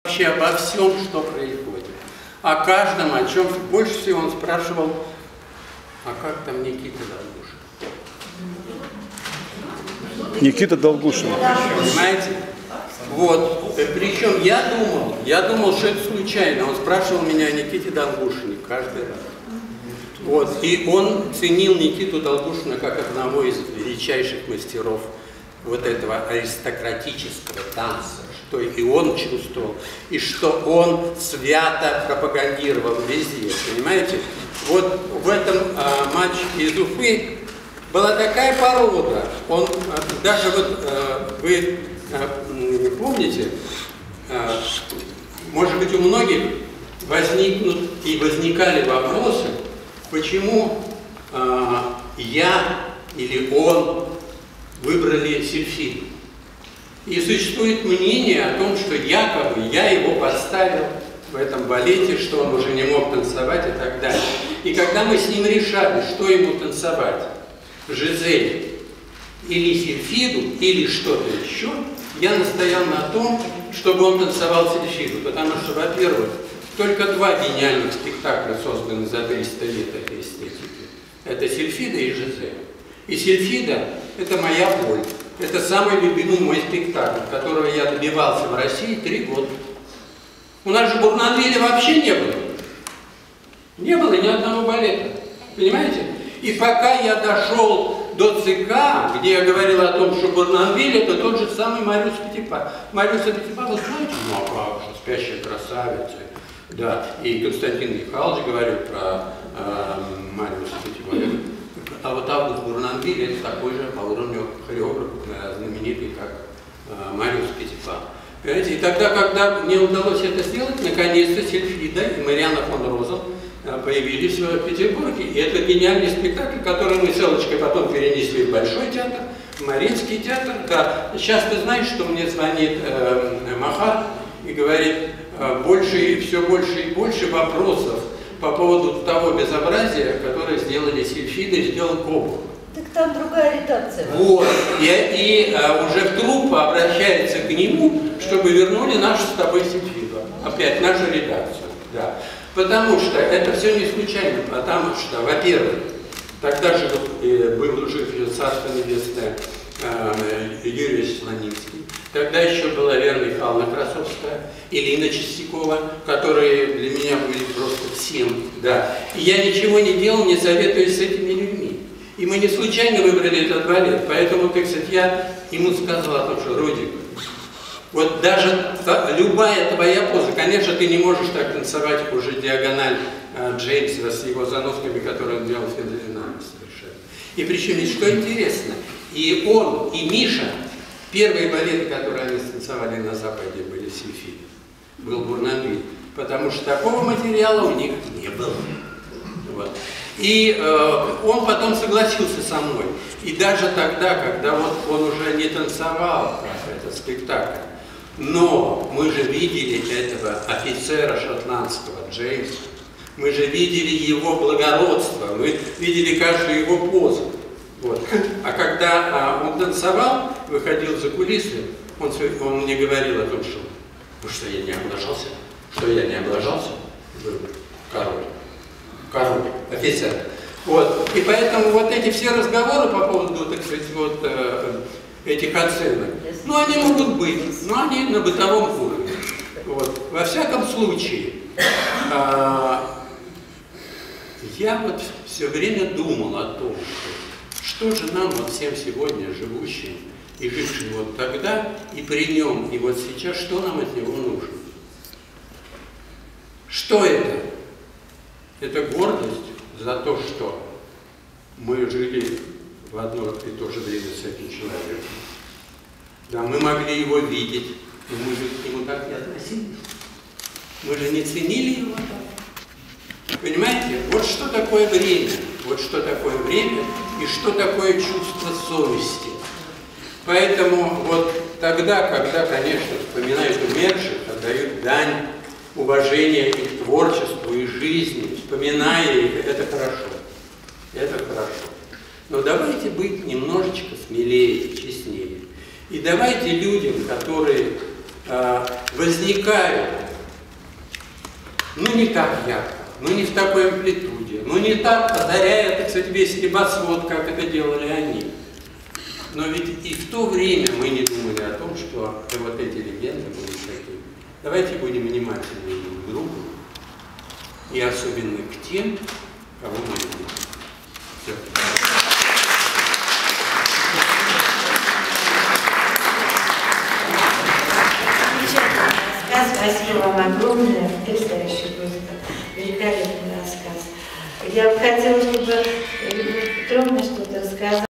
вообще обо всем, что происходит. О каждом, о чем больше всего он спрашивал, а как там Никита Долгушин? Никита Долгушин. Понимаете? Вот. Причем я думал, что это случайно. Он спрашивал меня о Никите Долгушине каждый раз. Вот. И он ценил Никиту Долгушина как одного из величайших мастеров вот этого аристократического танца, что и он чувствовал, и что он свято пропагандировал везде, понимаете? Вот в этом мальчике из Уфы была такая порода, он даже вот, вы помните, может быть, у многих возникнут и возникали вопросы, почему я или он выбрали сильфиду. И существует мнение о том, что якобы я его подставил в этом балете, что он уже не мог танцевать и так далее. И когда мы с ним решали, что ему танцевать, Жизель или сильфиду, или что-то еще, я настоял на том, чтобы он танцевал сильфиду, потому что, во-первых, только два гениальных спектакля созданы за 300 лет этой эстетики. Это сильфида и Жизель. И сильфида – это моя боль. Это самый любимый мой спектакль, которого я добивался в России 3 года. У нас же в Бурнанвиле вообще не было. Не было ни одного балета. Понимаете? И пока я дошел до ЦК, где я говорил о том, что Бурнанвиль – это тот же самый Мариус Петипа. Мариус Петипа, вы знаете, ну а как же, «Спящая красавица». Да, и Константин Михайлович говорил про Мариуса Петипа. А вот Август Бурнанвиль – это такой же по уровню хореограф, знаменитый, как Мариус Петипа. Понимаете? И тогда, когда мне удалось это сделать, наконец-то Сильфида и Марианна фон Розен появились в Петербурге. И это гениальный спектакль, который мы с Элочкой потом перенесли в Большой театр, в Мариинский театр. Да. Сейчас ты знаешь, что мне звонит Махар и говорит, все больше и больше вопросов по поводу того безобразия, которое сделали Сильфида и сделал Кобух. Так там другая редакция. Вот. И уже в труппа обращается к нему, чтобы вернули нашу с тобой Сильфиду. Опять нашу редакцию. Да. Потому что это все не случайно. Потому что, во-первых, тогда же был жив царство небесное Юрий Слоницкий. Тогда еще была Вера Михайловна Красовская, Элина Чистякова, которые для меня были просто всем. Да. И я ничего не делал, не советуясь с этими людьми. И мы не случайно выбрали этот балет. Поэтому, так сказать, я ему сказал о том, что Родик, вот даже любая твоя поза, конечно, ты не можешь так танцевать уже диагональ Джеймса с его заносками, которые он делал феноменально совершенно. И причем, что интересно, и он, и Миша, первые балеты, которые они станцевали на Западе, были Сильфида, был Бурнанвиль, потому что такого материала у них не было. Вот. И он потом согласился со мной. И даже тогда, когда вот он уже не танцевал этот спектакль, но мы же видели этого офицера шотландского, Джеймса, мы же видели его благородство, мы видели каждую его позу. Вот. А когда он танцевал, выходил за кулисы, он мне говорил о том, что я не облажался, что я не облажался, король, офицер. Вот. И поэтому вот эти все разговоры по поводу, так сказать, вот этих оценок, ну они могут быть, но они на бытовом уровне. Вот. Во всяком случае, я вот все время думал о том, что же нам вот всем сегодня живущим и жившим вот тогда, и при нем, и вот сейчас, что нам от него нужно? Что это? Это гордость за то, что мы жили в одно и то же время с этим человеком. Да, мы могли его видеть, но мы же к нему так не относились. Мы же не ценили его так. Понимаете? Вот что такое время. Вот что такое время и что такое чувство совести. Поэтому вот тогда, когда, конечно, вспоминают умерших, отдают дань уважения их творчеству и жизни, вспоминая их, это хорошо. Это хорошо. Но давайте быть немножечко смелее, честнее. И давайте людям, которые возникают ну не так ярко, ну не в такой амплитуде, ну не так одаряя, так сказать, весь небосвод, как это делали они. Но ведь и в то время мы не думали о том, что вот эти легенды будут такими. Давайте будем внимательны друг к другу и особенно к тем, кого мы любим. Все. Спасибо вам огромное. Потрясающий просто великолепный рассказ. Я бы хотела, чтобы Елена Петровна что-то рассказала.